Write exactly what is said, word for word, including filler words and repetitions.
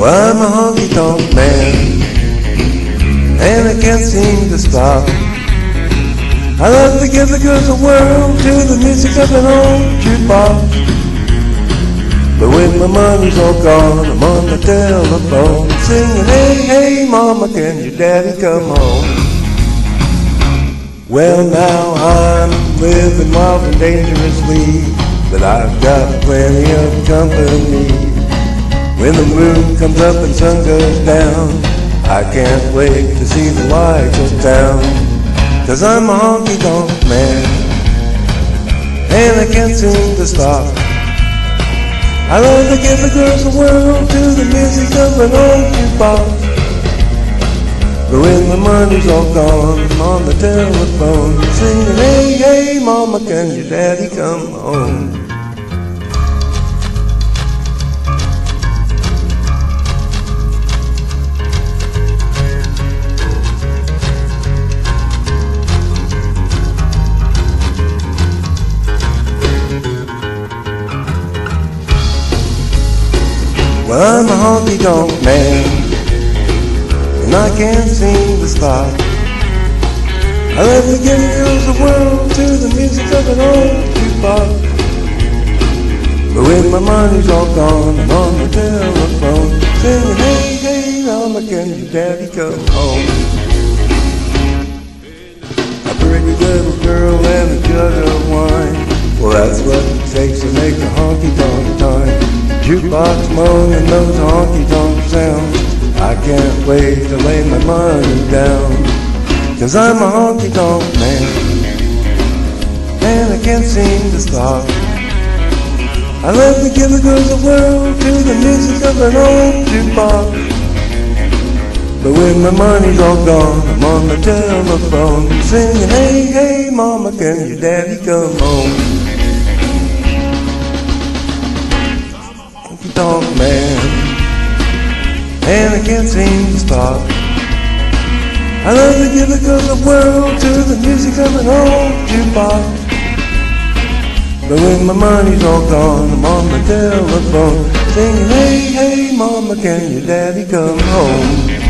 Well, I'm a honky-tonk man, and I can't seem to stop. I love to give the girls a whirl to the music of an old jukebox. But when my money's all gone, I'm on the telephone singing, hey, hey, mama, can your daddy come home? Well, now I'm living wild and dangerously, but I've got plenty of company. When the moon comes up and sun goes down, I can't wait to see the lights of town. Cause I'm a honky-tonk man, and I can't seem to stop. I love to give the girls a whirl to the music of an old jukebox. But when the money's all gone, I'm on the telephone singing, hey, hey, mama, can your daddy come home? Well, I'm a honky-tonk man, and I can't seem to stop. I love to give girls the world to the music of an old jukebox. But when my money's all gone, I'm on the telephone singing, hey, hey, mama, can your daddy come home? A pretty little girl and a jug of wine, well, that's what it takes to make a honky-tonk time. Jukebox moaning those honky-tonk sounds, I can't wait to lay my money down. Cause I'm a honky-tonk man, and I can't seem to stop. I love to give the girls a whirl to the music of an old jukebox. But when my money's all gone, I'm on the telephone singing, hey, hey, mama, can your daddy come home? Honky-tonk man, and I can't seem to stop. I love to give the girls a whirl to the music of an old jukebox. But when my money's all gone, I'm on the telephone singing, hey, hey, mama, can your daddy come home?